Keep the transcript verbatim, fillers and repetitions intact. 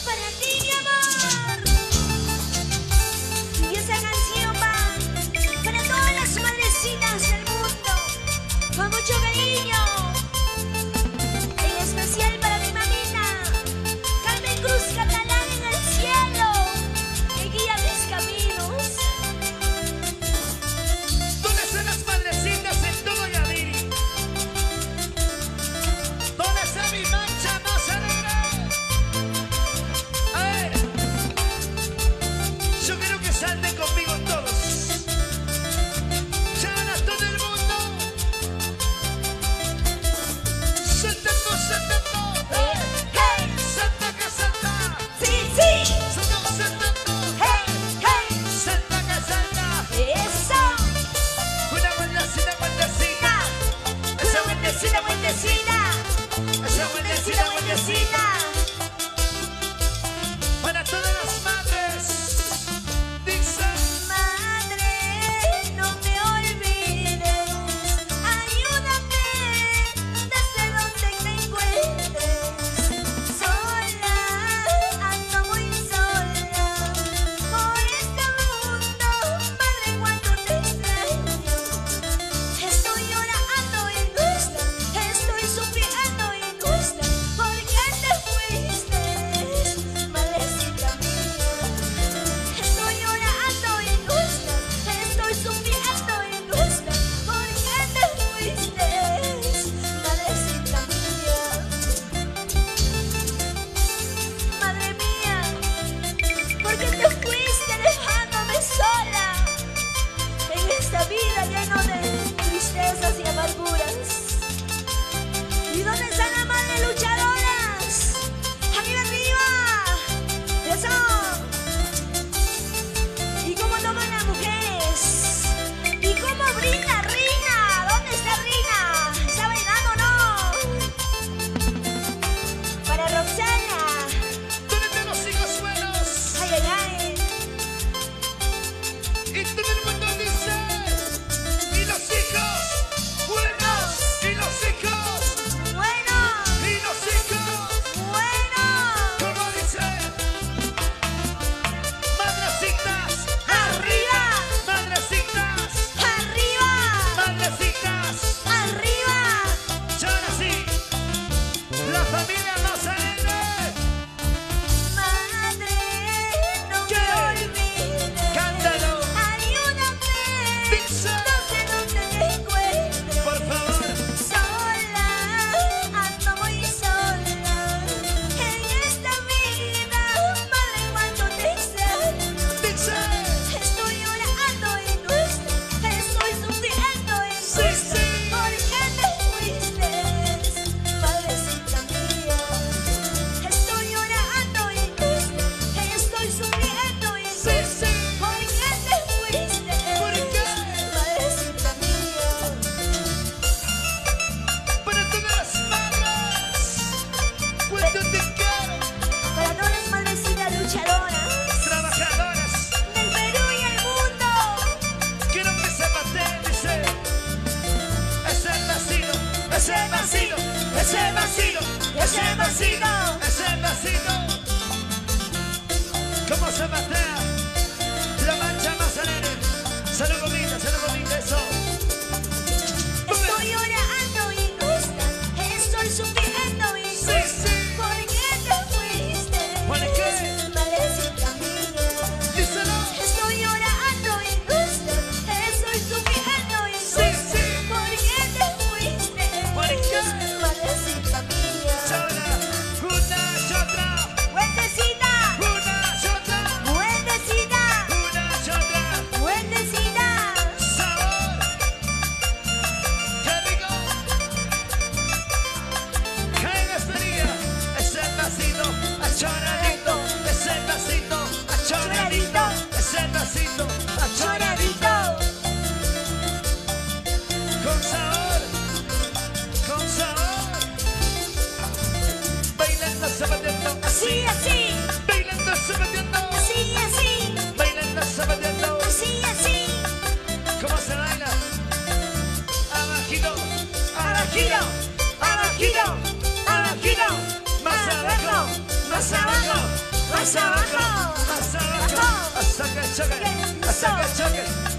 para ti, mi amor. Y esa canción va para todas las madrecitas del mundo, con mucho cariño. En especial para mi mamita, Carmen Cruz Catalán en el cielo, que guía mis caminos. ¿Dónde están las madrecitas en todo Yadiri? ¿Dónde está mi mancha más alegre? A ver, yo quiero que salten conmigo todos. Llaman a todo el mundo. Saltando, saltando. Hey, hey, Salta que salta. sí, sí. Saltando, saltando. Hey, hey, Salta que salta. eso. Una vueltecita, vueltecita. Esa vueltecita, vueltecita. Esa vueltecita, vueltecita. Para todas las madres. Dice. Madre, no me olvides, ayúdame desde donde te encuentres. Sola, ando muy sola por este mundo. Madre, cuando te extraño, estoy llorando y no estás, estoy sufriendo y no estás. ¿Por qué te fuiste, madrecita mía? Estoy llorando y no estás, estoy sufriendo y no estás. ¿Por qué te fuiste, madrecita mía? Madre mía, ¿por qué te fuiste dejándome sola en esta vida llena de tristezas y amarguras? ¿Y dónde están las madres luchadoras? ¡Arriba, arriba! ¡Eso! ¿Y cómo toman las mujeres? ¿Y cómo brinda Rina? ¿Dónde está Rina? ¿Está bailando o no? Para Roxana. ¿Dónde están los hijos buenos? Ay, ay, ay. Y todo el mundo dice. Y los hijos buenos. Y los hijos. Bueno, Y los hijos. bueno. Como dice. Madrecitas. Arriba, Madrecitas. arriba, Madrecitas. arriba. Y ahora sí. La familia más alegre. Madre, no ¿Qué? me olvides. Cántalo. Ayúdame Dice. desde donde te encuentres. Por favor. Sola, ando muy sola en esta vida. Madre, cuando te extraño, Dice. estoy llorando y no estás, estoy sufriendo y no Sí, estás. sí. ¿Por qué te fuiste, madrecita mía? Estoy llorando y no estás, estoy sufriendo y no Sí, estás. sí. ¿Por qué te fuiste, ¿Por qué? madrecita mía? Para todas las madres. Cuánto te quiero. Para todas las madrecitas luchadoras Trabajadoras. del Perú y el mundo. Quiero que se maten, dice. Es el vacío, es el vacío, es el vacío, es el vacío, es el vacío. ¿Cómo se matea? La mancha más alegre. Salud bonita, salud bonita, eso. Estoy llorando y no estás, estoy sufriendo y no Sí, estás. sí. ¿Por qué te fuiste, ¿Por qué? madrecita mía? Díselo. Estoy llorando y no estás, estoy sufriendo y no Sí, estás. sí. ¿Por qué te fuiste, ¿Por qué? madrecita mía? Ahora, una y otra, Buendecita, una y otra, buendecita, una y otra. buendecita. Sabor. Qué rico. Qué gaspería. Es el vasito, achoradito. Es el vasito, achoradito. Es el vasito, achoradito. Con sabor, con sabor. Bailando, zapateando, Así, así, bailando, zapateando, así, así, bailando, zapateando. así, así. ¿Cómo se baila? Abajito, Abajito, abajito, abajito, más abajo, más abajo, más abajo, más abajo, hasta que choque, hasta que choque.